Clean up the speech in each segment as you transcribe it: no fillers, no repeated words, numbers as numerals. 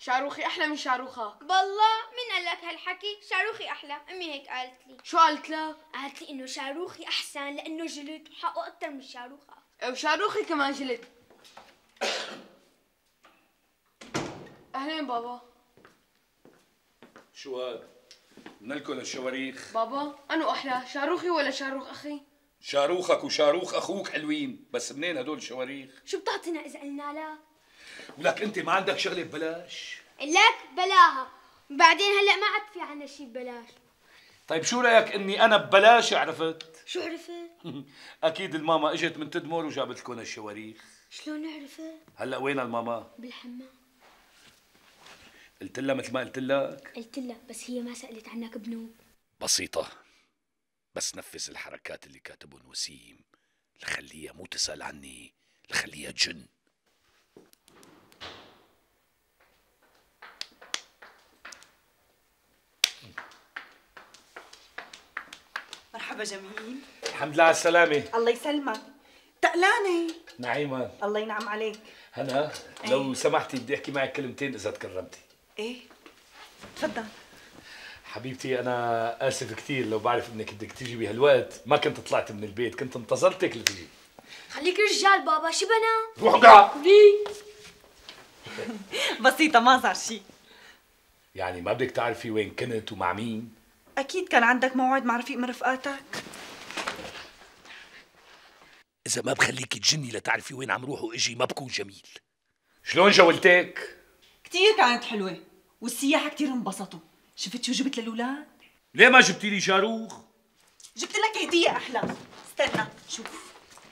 شاروخي احلى من شاروخك. بالله مين قال لك هالحكي؟ شاروخي احلى، امي هيك قالت لي. شو قالت لك؟ قالت لي انه شاروخي احسن لانه جلد وحقه اكثر من شاروخك. وشاروخي كمان جلد. اهلين بابا. شو هاد؟ منلكن الشواريخ. بابا انو احلى، شاروخي ولا شاروخ اخي؟ شاروخك وشاروخ اخوك حلوين، بس منين هدول الشواريخ؟ شو بتعطينا اذا قلنا لك؟ ولك انت ما عندك شغله ببلاش؟ لك بلاها، بعدين هلا ما عاد في عنا شيء ببلاش. طيب شو رايك اني انا ببلاش عرفت؟ شو عرفت؟ اكيد الماما اجت من تدمر وجابت لكم الشواريخ. شلون عرفت؟ هلا وين الماما؟ بالحمام. قلت لها مثل ما قلت لك؟ قلت لها بس هي ما سألت عنك بنوب. بسيطة، بس نفذ الحركات اللي كاتبهم وسيم، لخليها مو تسأل عني، لخليها تجن. مرحبا جميل. الحمد لله على السلامة. الله يسلمك. تقلانة. نعيمة. الله ينعم عليك. هنا لو سمحتي بدي احكي معك كلمتين اذا تكرمتي. ايه تفضل. حبيبتي انا اسف كثير، لو بعرف انك بدك تيجي بهالوقت ما كنت طلعت من البيت، كنت انتظرتك لتجي. خليك رجال بابا، شو بنا؟ روح اقعد. بسيطة ما صار شيء. يعني ما بدك تعرفي وين كنت ومع مين؟ أكيد كان عندك موعد مع رفيق من رفقاتك. إذا ما بخليك تجني لتعرفي وين عم روح وإجي ما بكون جميل. شلون جولتك؟ كتير كانت حلوة والسياحة كتير انبسطوا. شفت شو جبت للأولاد؟ ليه ما جبتي لي شاروخ؟ جبت لك هدية أحلى. استنى شوف.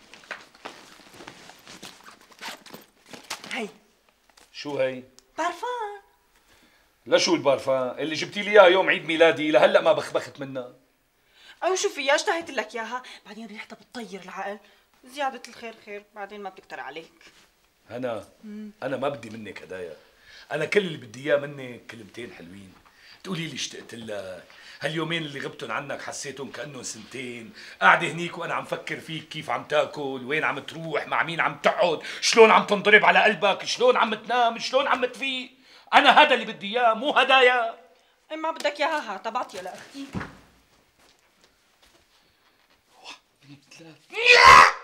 هي. شو هي؟ بارفان. لا شو البارفان؟ اللي جبتي لي اياه يوم عيد ميلادي لهلا ما بخبخت منها. أو شو فيها اشتهيت لك إياها، بعدين ريحتها بتطير العقل. زيادة الخير خير، بعدين ما بتكتر عليك. أنا ما بدي منك هدايا، أنا كل اللي بدي إياه منك كلمتين حلوين، تقولي لي اشتقت لك، هاليومين اللي غبتن عنك حسيتهم كأنهم سنتين، قاعدة هنيك وأنا عم فكر فيك كيف عم تاكل، وين عم تروح، مع مين عم تقعد، شلون عم تنضرب على قلبك، شلون عم تنام، شلون عم تفيق، أنا هذا اللي بدي إياه مو هدايا. إيه ما بدك إياها هات، بعطيها لأختي.